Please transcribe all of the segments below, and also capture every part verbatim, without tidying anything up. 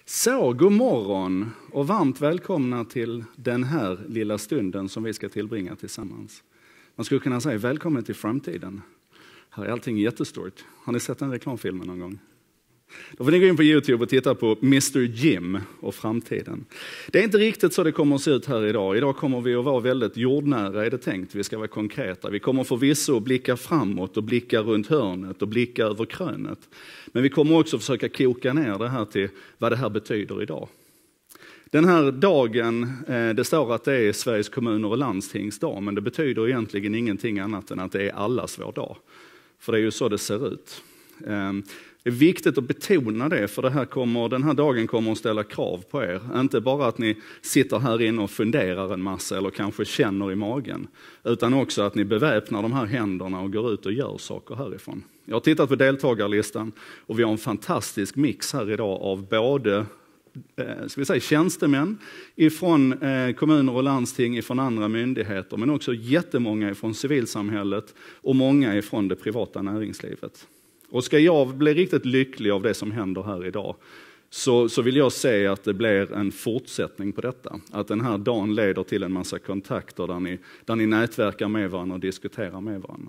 Så, god morgon och varmt välkomna till den här lilla stunden som vi ska tillbringa tillsammans. Man skulle kunna säga välkommen till framtiden. Här är allting jättestort. Har ni sett den reklamfilmen någon gång? Då får ni gå in på YouTube och titta på mister Jim och framtiden. Det är inte riktigt så det kommer att se ut här idag. Idag kommer vi att vara väldigt jordnära, är det tänkt. Vi ska vara konkreta. Vi kommer förvisso blicka framåt och blicka runt hörnet och blicka över krönet. Men vi kommer också försöka koka ner det här till vad det här betyder idag. Den här dagen, det står att det är Sveriges kommuner och landstings dag, men det betyder egentligen ingenting annat än att det är allas vår dag. För det är ju så det ser ut. Det är viktigt att betona det, för det här kommer, den här dagen kommer att ställa krav på er. Inte bara att ni sitter här inne och funderar en massa eller kanske känner i magen, utan också att ni beväpnar de här händerna och går ut och gör saker härifrån. Jag har tittat på deltagarlistan och vi har en fantastisk mix här idag av både ska vi säga, tjänstemän ifrån eh, kommuner och landsting, ifrån andra myndigheter, men också jättemånga ifrån civilsamhället och många ifrån det privata näringslivet. Och ska jag bli riktigt lycklig av det som händer här idag, så, så vill jag säga att det blir en fortsättning på detta. Att den här dagen leder till en massa kontakter där ni, där ni nätverkar med varandra och diskuterar med varandra.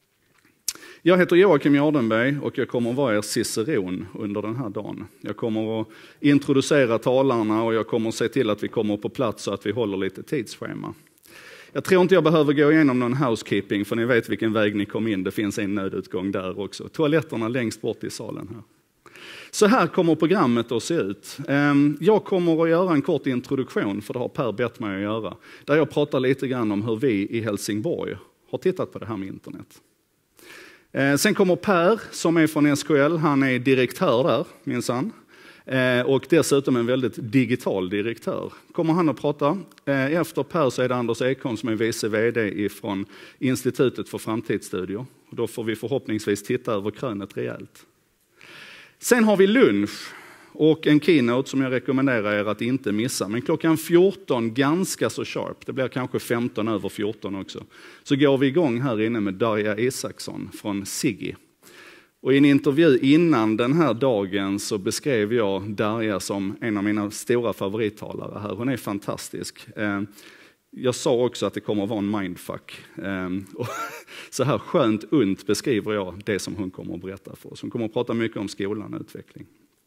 Jag heter Joakim Jardenberg och jag kommer att vara er ciceron under den här dagen. Jag kommer att introducera talarna och jag kommer att se till att vi kommer på plats så att vi håller lite tidsschema. Jag tror inte jag behöver gå igenom någon housekeeping, för ni vet vilken väg ni kom in. Det finns en nödutgång där också. Toaletterna längst bort i salen här. Så här kommer programmet att se ut. Jag kommer att göra en kort introduktion, för det har Per bett mig att göra. Där jag pratar lite grann om hur vi i Helsingborg har tittat på det här med internet. Sen kommer Per som är från S K L, han är direktör där minsann. Och dessutom en väldigt digital direktör. Kommer han att prata. Efter Per så är det Anders Ekholm som är vice vd från Institutet för framtidsstudier. Då får vi förhoppningsvis titta över krönet rejält. Sen har vi lunch och en keynote som jag rekommenderar er att inte missa. Men klockan fjorton, ganska så sharp, det blir kanske femton över fjorton också, så går vi igång här inne med Darja Isaksson från Siggi. Och i en intervju innan den här dagen så beskrev jag Darja som en av mina stora favorittalare här. Hon är fantastisk. Jag sa också att det kommer att vara en mindfuck. Och så här skönt ont beskriver jag det som hon kommer att berätta för oss. Hon kommer att prata mycket om skolan och utveckling.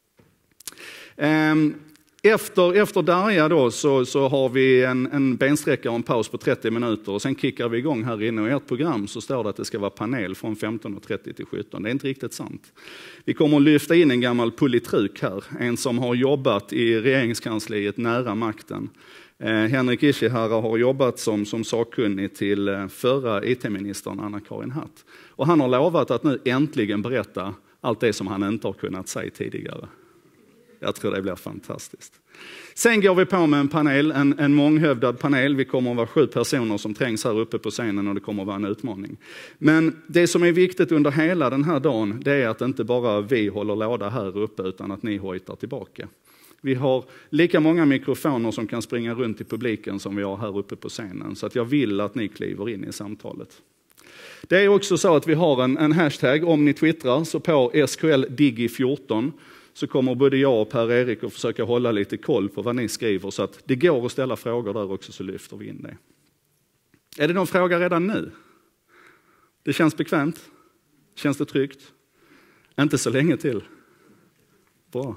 Efter, efter Darja då så, så har vi en, en bensträcka och en paus på trettio minuter och sen kickar vi igång här inne, och i ert program så står det att det ska vara panel från femton och trettio till sjutton. Det är inte riktigt sant. Vi kommer att lyfta in en gammal politruk här, en som har jobbat i regeringskansliet nära makten. Eh, Henrik Ishihara har jobbat som, som sakkunnig till förra I T-ministern Anna-Karin Hatt. Och han har lovat att nu äntligen berätta allt det som han inte har kunnat säga tidigare. Jag tror det blir fantastiskt. Sen går vi på med en panel, en, en månghövdad panel. Vi kommer att vara sju personer som trängs här uppe på scenen och det kommer att vara en utmaning. Men det som är viktigt under hela den här dagen, det är att inte bara vi håller låda här uppe utan att ni hojtar tillbaka. Vi har lika många mikrofoner som kan springa runt i publiken som vi har här uppe på scenen. Så att jag vill att ni kliver in i samtalet. Det är också så att vi har en, en hashtag, om ni twittrar, så på S K L Digi fjorton. Så kommer både jag och Per-Erik att försöka hålla lite koll på vad ni skriver, så att det går att ställa frågor där också, så lyfter vi in det. Är det någon fråga redan nu? Det känns bekvämt? Känns det tryggt? Inte så länge till. Bra.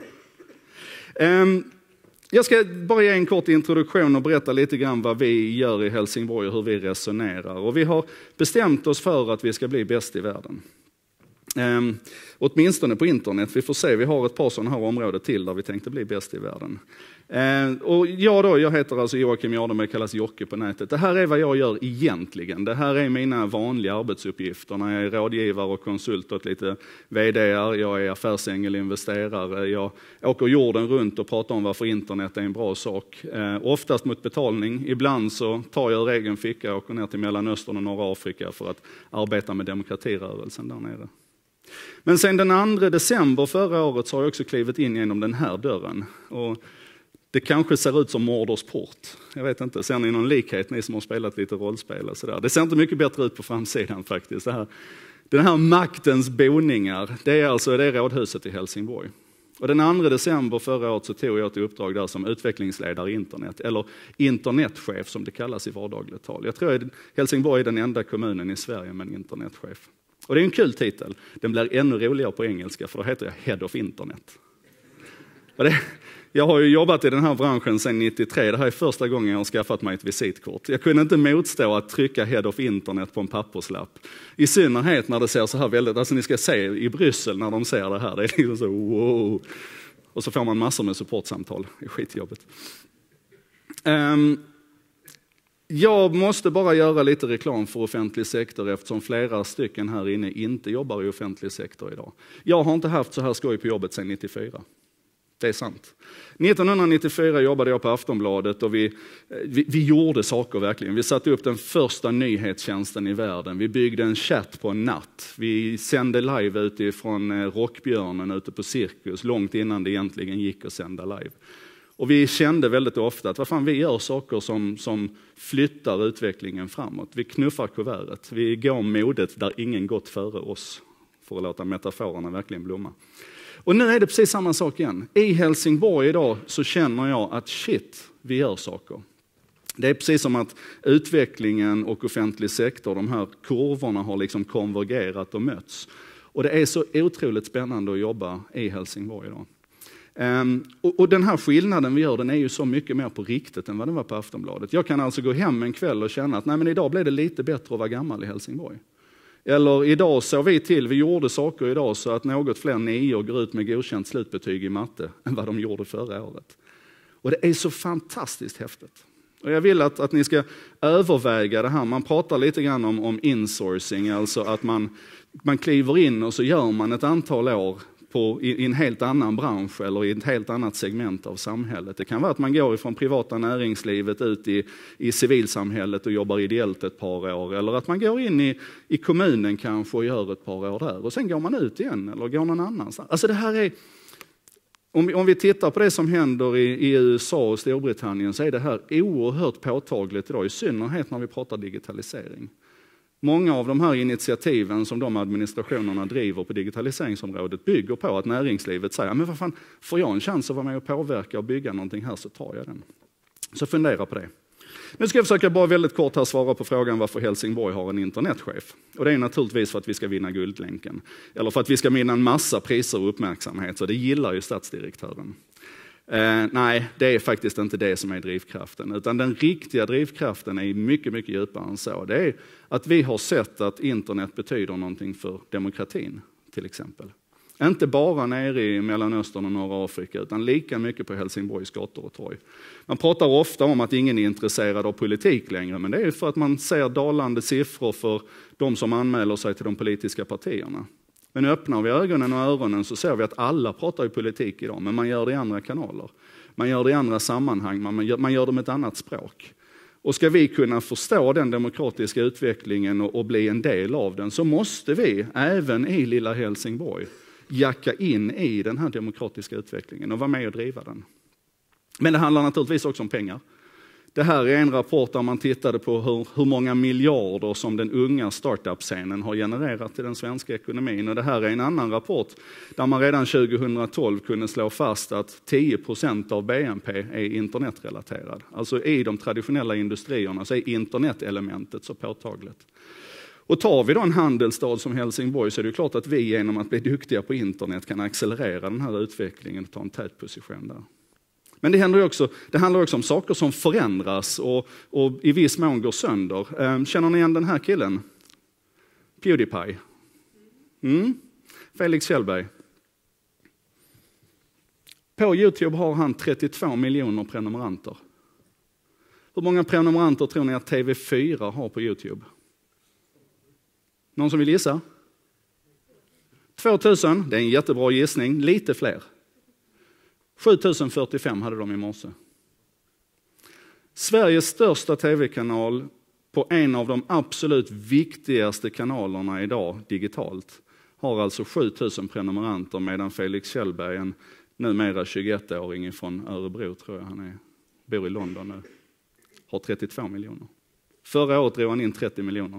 Um, jag ska bara ge en kort introduktion och berätta lite grann vad vi gör i Helsingborg och hur vi resonerar. Och vi har bestämt oss för att vi ska bli bäst i världen. Um, åtminstone på internet. Vi får se, vi har ett par sådana här områden till där vi tänkte bli bäst i världen. Uh, och jag då, jag heter alltså Joakim Jardenberg, kallas Jocke på nätet. Det här är vad jag gör egentligen. Det här är mina vanliga arbetsuppgifter när jag är rådgivare och konsult åt lite vd:ar. Jag är affärsängel, investerare. Jag åker jorden runt och pratar om varför internet är en bra sak. Uh, oftast mot betalning. Ibland så tar jag ur egen ficka och åker ner till Mellanöstern och norra Afrika för att arbeta med demokratirörelsen där nere. Men sen den andra december förra året så har jag också klivit in genom den här dörren. Och det kanske ser ut som Mordors port. Jag vet inte, ser ni någon likhet, ni som har spelat lite rollspel och sådär? Det ser inte mycket bättre ut på framsidan faktiskt. Det här, den här maktens boningar, det är alltså det är rådhuset i Helsingborg. Och den andra december förra året så tog jag ett uppdrag där som utvecklingsledare i internet, eller internetchef som det kallas i vardagligt tal. Jag tror att Helsingborg är den enda kommunen i Sverige med en internetchef. Och det är en kul titel. Den blir ännu roligare på engelska för då heter jag Head of Internet. Och det, jag har ju jobbat i den här branschen sedan nittiotre. Det här är första gången jag har skaffat mig ett visitkort. Jag kunde inte motstå att trycka Head of Internet på en papperslapp. I synnerhet när det ser så här väldigt, alltså ni ska se i Bryssel när de ser det här. Det är liksom så wow. Och så får man massor med supportsamtal. Det är skitjobbigt. Um, jag måste bara göra lite reklam för offentlig sektor eftersom flera stycken här inne inte jobbar i offentlig sektor idag. Jag har inte haft så här skoj på jobbet sedan nittiofyra. Det är sant. nittonhundranittiofyra jobbade jag på Aftonbladet och vi, vi, vi gjorde saker verkligen. Vi satte upp den första nyhetstjänsten i världen. Vi byggde en chatt på en natt. Vi sände live utifrån Rockbjörnen ute på Cirkus långt innan det egentligen gick att sända live. Och vi kände väldigt ofta att vad fan, vi gör saker som, som flyttar utvecklingen framåt. Vi knuffar kuvertet. Vi går modet där ingen gått före oss. För att låta metaforerna verkligen blomma. Och nu är det precis samma sak igen. I Helsingborg idag så känner jag att shit, vi gör saker. Det är precis som att utvecklingen och offentlig sektor, de här kurvorna har liksom konvergerat och mötts. Och det är så otroligt spännande att jobba i Helsingborg idag. Um, och, och den här skillnaden vi gör, den är ju så mycket mer på riktigt än vad den var på Aftonbladet. Jag kan alltså gå hem en kväll och känna att nej, men idag blev det lite bättre att vara gammal i Helsingborg. Eller idag såg vi till, vi gjorde saker idag så att något fler nior går ut med godkänt slutbetyg i matte än vad de gjorde förra året. Och det är så fantastiskt häftigt. Och jag vill att, att ni ska överväga det här. Man pratar lite grann om, om insourcing, alltså att man, man kliver in och så gör man ett antal år på, i, i en helt annan bransch eller i ett helt annat segment av samhället. Det kan vara att man går ifrån privata näringslivet ut i, i civilsamhället och jobbar ideellt ett par år. Eller att man går in i, i kommunen kanske och gör ett par år där. Och sen går man ut igen eller går någon annanstans. Alltså det här är, om vi, om vi tittar på det som händer i, i U S A och Storbritannien så är det här oerhört påtagligt idag. I synnerhet när vi pratar digitalisering. Många av de här initiativen som de administrationerna driver på digitaliseringsområdet bygger på att näringslivet säger men vad fan, får jag en chans att vara med och påverka och bygga någonting här så tar jag den. Så fundera på det. Nu ska jag försöka bara väldigt kort här svara på frågan varför Helsingborg har en internetchef. Och det är naturligtvis för att vi ska vinna Guldlänken. Eller för att vi ska vinna en massa priser och uppmärksamhet, så det gillar ju stadsdirektören. Eh, nej, det är faktiskt inte det som är drivkraften. Utan den riktiga drivkraften är mycket, mycket djupare än så. Det är att vi har sett att internet betyder någonting för demokratin, till exempel. Inte bara nere i Mellanöstern och norra Afrika, utan lika mycket på Helsingborgs gator och torg. Man pratar ofta om att ingen är intresserad av politik längre, men det är för att man ser dalande siffror för de som anmäler sig till de politiska partierna. Men öppnar vi ögonen och öronen så ser vi att alla pratar i politik idag, men man gör det i andra kanaler. Man gör det i andra sammanhang, man gör, man gör det med ett annat språk. Och ska vi kunna förstå den demokratiska utvecklingen och, och bli en del av den så måste vi, även i lilla Helsingborg, jacka in i den här demokratiska utvecklingen och vara med och driva den. Men det handlar naturligtvis också om pengar. Det här är en rapport där man tittade på hur, hur många miljarder som den unga startup-scenen har genererat till den svenska ekonomin. Och det här är en annan rapport där man redan tjugohundratolv kunde slå fast att tio procent av B N P är internetrelaterad. Alltså i de traditionella industrierna så är internetelementet så påtagligt. Och tar vi då en handelsstad som Helsingborg så är det klart att vi genom att bli duktiga på internet kan accelerera den här utvecklingen och ta en tätposition där. Men det, händer också, det handlar också om saker som förändras och, och i viss mån går sönder. Känner ni igen den här killen? PewDiePie. Mm. Felix Kjellberg. På YouTube har han trettiotvå miljoner prenumeranter. Hur många prenumeranter tror ni att T V fyra har på YouTube? Någon som vill gissa? tvåtusen, det är en jättebra gissning. Lite fler. sjutusen fyrtiofem hade de i morse. Sveriges största tv-kanal på en av de absolut viktigaste kanalerna idag digitalt har alltså sjutusen prenumeranter, medan Felix Kjellberg, en numera tjugoett-åring från Örebro tror jag han är, bor i London nu, har trettiotvå miljoner. Förra året drog han in trettio miljoner.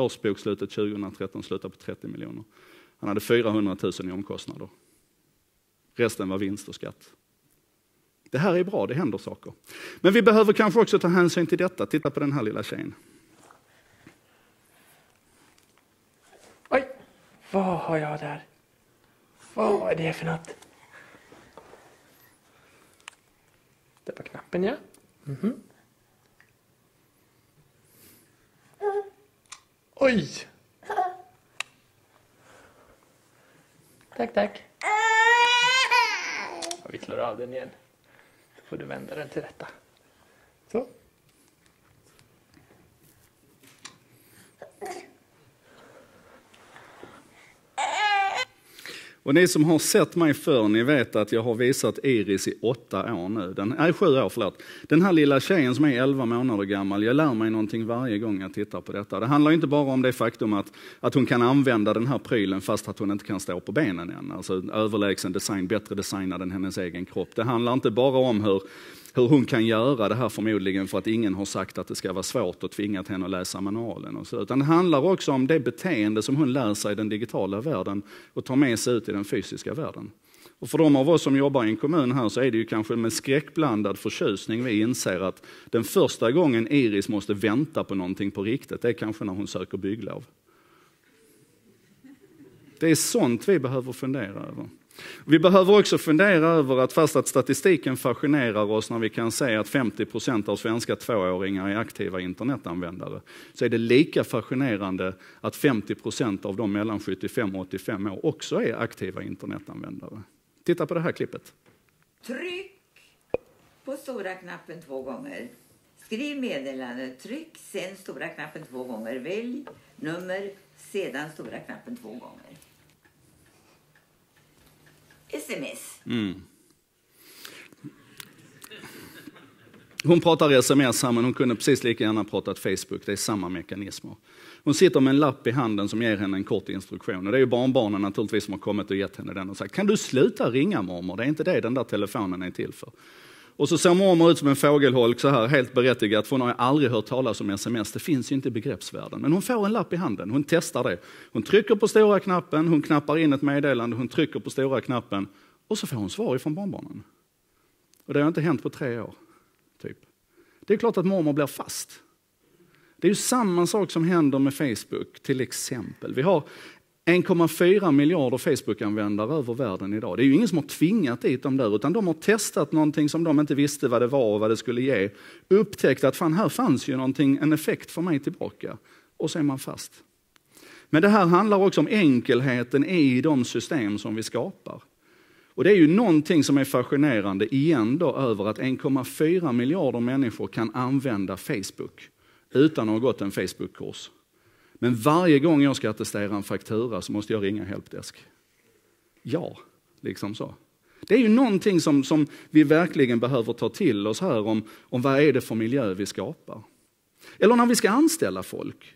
Årsbokslutet tjugohundratretton slutade på trettio miljoner. Han hade fyrahundratusen i omkostnader. Resten var vinst och skatt. Det här är bra, det händer saker. Men vi behöver kanske också ta hänsyn till detta. Titta på den här lilla tjejen. Oj, vad har jag där? Vad är det för något? Det var knappen, ja. Mm-hmm. Oj! Tack, tack. Och vi slår av den igen. Får du vända den till rätta. Så. Och ni som har sett mig förr, ni vet att jag har visat Iris i åtta år nu. Den är sju år, förlåt. Den här lilla tjejen som är elva månader gammal, jag lär mig någonting varje gång jag tittar på detta. Det handlar inte bara om det faktum att, att hon kan använda den här prylen fast att hon inte kan stå på benen än. Alltså överlägsen design, bättre designad än hennes egen kropp. Det handlar inte bara om hur, hur hon kan göra det här förmodligen för att ingen har sagt att det ska vara svårt och tvingat henne att läsa manualen. Och så. Utan det handlar också om det beteende som hon lär sig i den digitala världen och tar med sig ut i den fysiska världen. Och för de av oss som jobbar i en kommun här så är det ju kanske med skräckblandad förtjusning vi inser att den första gången Iris måste vänta på någonting på riktigt, det är kanske när hon söker bygglov. Det är sånt vi behöver fundera över. Vi behöver också fundera över att fast att statistiken fascinerar oss när vi kan säga att femtio procent av svenska tvååringar är aktiva internetanvändare, så är det lika fascinerande att femtio procent av de mellan sjuttiofem och åttiofem år också är aktiva internetanvändare. Titta på det här klippet. Tryck på stora knappen två gånger. Skriv meddelande, tryck sen stora knappen två gånger. Välj nummer, sedan stora knappen två gånger. Sms. Mm. Hon pratar sms här, men hon kunde precis lika gärna pratat Facebook. Det är samma mekanismer. Hon sitter med en lapp i handen som ger henne en kort instruktion. Och det är ju barnbarnen naturligtvis som har kommit och gett henne den och sagt: kan du sluta ringa mormor? Det är inte det den där telefonen är till för. Och så ser mormor ut som en fågelholk så här, helt berättigat, för hon har aldrig hört talas om sms. Det finns ju inte i begreppsvärlden. Men hon får en lapp i handen, hon testar det. Hon trycker på stora knappen, hon knappar in ett meddelande, hon trycker på stora knappen och så får hon svar ifrån barnbarnen. Och det har inte hänt på tre år, typ. Det är klart att mormor blir fast. Det är ju samma sak som händer med Facebook, till exempel. Vi har en komma fyra miljarder Facebook-användare över världen idag. Det är ju ingen som har tvingat dit dem där, utan de har testat någonting som de inte visste vad det var och vad det skulle ge. Upptäckt att fan, här fanns ju någonting, en effekt för mig tillbaka. Och så är man fast. Men det här handlar också om enkelheten i de system som vi skapar. Och det är ju någonting som är fascinerande igen då över att en komma fyra miljarder människor kan använda Facebook utan att ha gått en Facebook-kurs. Men varje gång jag ska attestera en faktura så måste jag ringa helpdesk. Ja, liksom så. Det är ju någonting som, som vi verkligen behöver ta till oss här om, om vad är det för miljö vi skapar. Eller när vi ska anställa folk.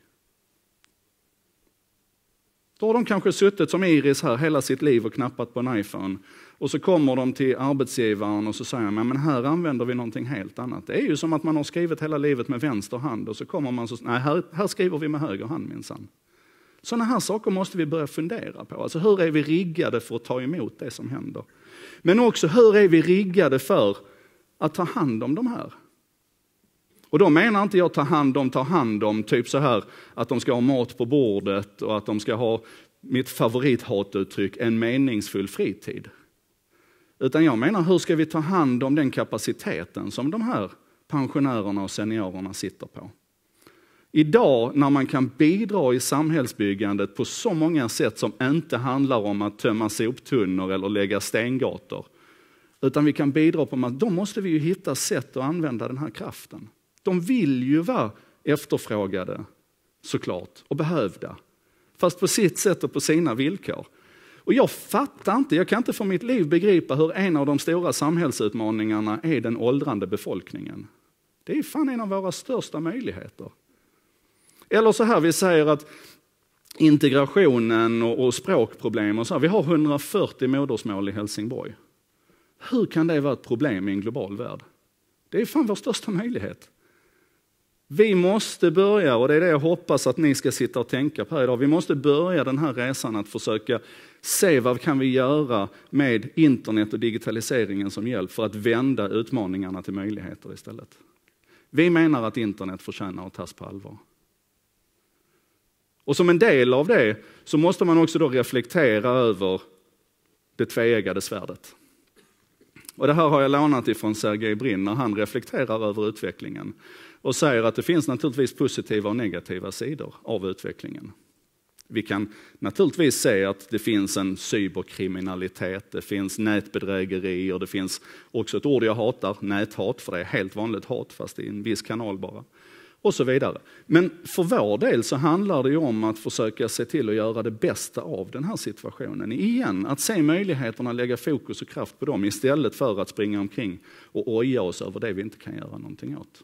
Då har de kanske suttit som Iris här hela sitt liv och knappat på en iPhone. Och så kommer de till arbetsgivaren och så säger man, men här använder vi någonting helt annat. Det är ju som att man har skrivit hela livet med vänster hand och så kommer man så, nej här, här skriver vi med höger hand minsann. Sådana här saker måste vi börja fundera på. Alltså hur är vi riggade för att ta emot det som händer? Men också hur är vi riggade för att ta hand om de här? Och då menar inte jag ta hand om, ta hand om, typ så här att de ska ha mat på bordet och att de ska ha mitt favorithattuttryck, en meningsfull fritid. Utan jag menar, hur ska vi ta hand om den kapaciteten som de här pensionärerna och seniorerna sitter på? Idag när man kan bidra i samhällsbyggandet på så många sätt som inte handlar om att tömma soptunnor eller lägga stengator. Utan vi kan bidra på att då måste vi ju hitta sätt att använda den här kraften. De vill ju vara efterfrågade såklart och behövda. Fast på sitt sätt och på sina villkor. Och jag fattar inte, jag kan inte för mitt liv begripa hur en av de stora samhällsutmaningarna är den åldrande befolkningen. Det är fan en av våra största möjligheter. Eller så här, vi säger att integrationen och, och språkproblem och så här, vi har hundrafyrtio modersmål i Helsingborg. Hur kan det vara ett problem i en global värld? Det är fan vår största möjlighet. Vi måste börja, och det är det jag hoppas att ni ska sitta och tänka på här idag. Vi måste börja den här resan att försöka se vad kan vi göra med internet och digitaliseringen som hjälp för att vända utmaningarna till möjligheter istället. Vi menar att internet förtjänar att tas på allvar. Och som en del av det så måste man också då reflektera över det tveeggade svärdet. Och det här har jag lånat ifrån Sergej Brin när han reflekterar över utvecklingen och säger att det finns naturligtvis positiva och negativa sidor av utvecklingen. Vi kan naturligtvis se att det finns en cyberkriminalitet, det finns nätbedrägerier, det finns också ett ord jag hatar, näthat, för det är helt vanligt hat fast i en viss kanal bara. Och så vidare. Men för vår del så handlar det ju om att försöka se till att göra det bästa av den här situationen. Igen, att se möjligheterna, lägga fokus och kraft på dem istället för att springa omkring och oja oss över det vi inte kan göra någonting åt.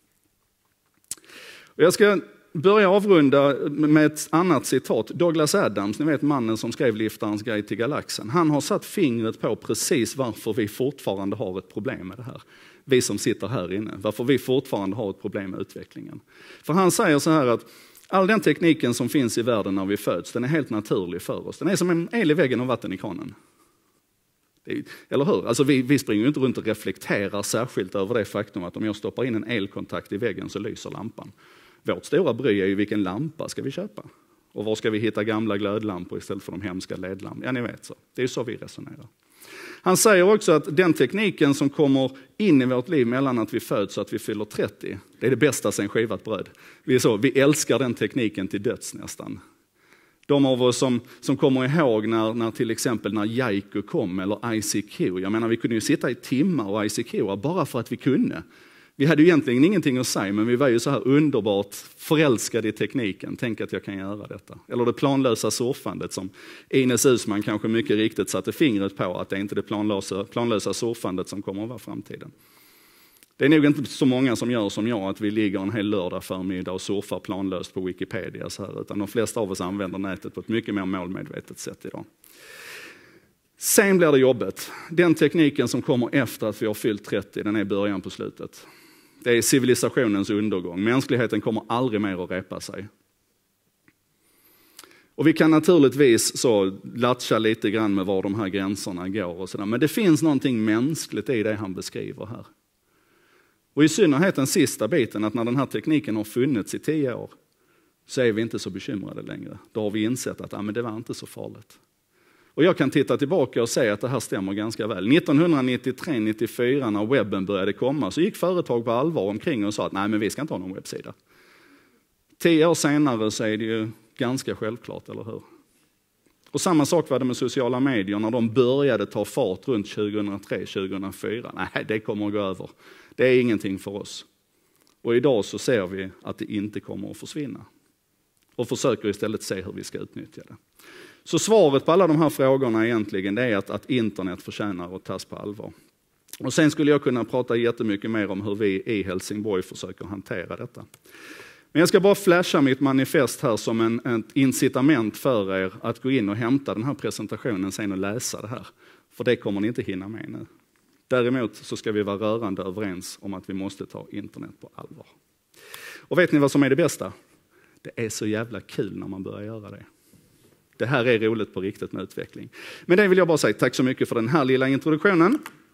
Och jag ska börja avrunda med ett annat citat. Douglas Adams, ni vet mannen som skrev Liftarens guide till galaxen. Han har satt fingret på precis varför vi fortfarande har ett problem med det här. Vi som sitter här inne, varför vi fortfarande har ett problem med utvecklingen. För han säger så här att all den tekniken som finns i världen när vi föds, den är helt naturlig för oss. Den är som en el i väggen och vatten i kranen. Det är, eller hur? Alltså vi, vi springer ju inte runt och reflekterar särskilt över det faktum att om jag stoppar in en elkontakt i väggen så lyser lampan. Vårt stora bry är ju vilken lampa ska vi köpa? Och var ska vi hitta gamla glödlampor istället för de hemska ledlampor? Ja, ni vet så. Det är så vi resonerar. Han säger också att den tekniken som kommer in i vårt liv mellan att vi föds och att vi fyller trettio, det är det bästa sen skivat bröd. Vi är så, vi älskar den tekniken till döds nästan. De av oss som, som kommer ihåg när, när till exempel när Jaiku kom eller I C Q. Jag menar vi kunde ju sitta i timmar och I C Q bara för att vi kunde. Vi hade ju egentligen ingenting att säga, men vi var ju så här underbart förälskade i tekniken. Tänk att jag kan göra detta. Eller det planlösa surfandet som Ines Uusmann kanske mycket riktigt satte fingret på, att det är inte det planlösa, planlösa surfandet som kommer att vara framtiden. Det är nog inte så många som gör som jag, att vi ligger en hel lördag förmiddag och surfar planlöst på Wikipedia så här, utan de flesta av oss använder nätet på ett mycket mer målmedvetet sätt idag. Sen blir det jobbet. Den tekniken som kommer efter att vi har fyllt trettio, den är början på slutet. Det är civilisationens undergång. Mänskligheten kommer aldrig mer att repa sig. Och vi kan naturligtvis så latcha lite grann med var de här gränserna går och sådär. Men det finns någonting mänskligt i det han beskriver här. Och i synnerhet den sista biten, att när den här tekniken har funnits i tio år så är vi inte så bekymrade längre. Då har vi insett att ah, men det var inte så farligt. Och jag kan titta tillbaka och säga att det här stämmer ganska väl. nittonhundranittiotre nittiofyra när webben började komma så gick företag på allvar omkring och sa att nej men vi ska inte ha någon webbsida. Tio år senare så är det ju ganska självklart, eller hur? Och samma sak var det med sociala medier när de började ta fart runt tjugohundratre tjugohundrafyra. Nej, det kommer att gå över. Det är ingenting för oss. Och idag så ser vi att det inte kommer att försvinna. Och försöker istället se hur vi ska utnyttja det. Så svaret på alla de här frågorna egentligen det är att, att internet förtjänar att tas på allvar. Och sen skulle jag kunna prata jättemycket mer om hur vi i Helsingborg försöker hantera detta. Men jag ska bara flasha mitt manifest här som en, ett incitament för er att gå in och hämta den här presentationen sen och läsa det här. För det kommer ni inte hinna med nu. Däremot så ska vi vara rörande överens om att vi måste ta internet på allvar. Och vet ni vad som är det bästa? Det är så jävla kul när man börjar göra det. Det här är roligt på riktigt med utveckling. Men det vill jag bara säga tack så mycket för den här lilla introduktionen.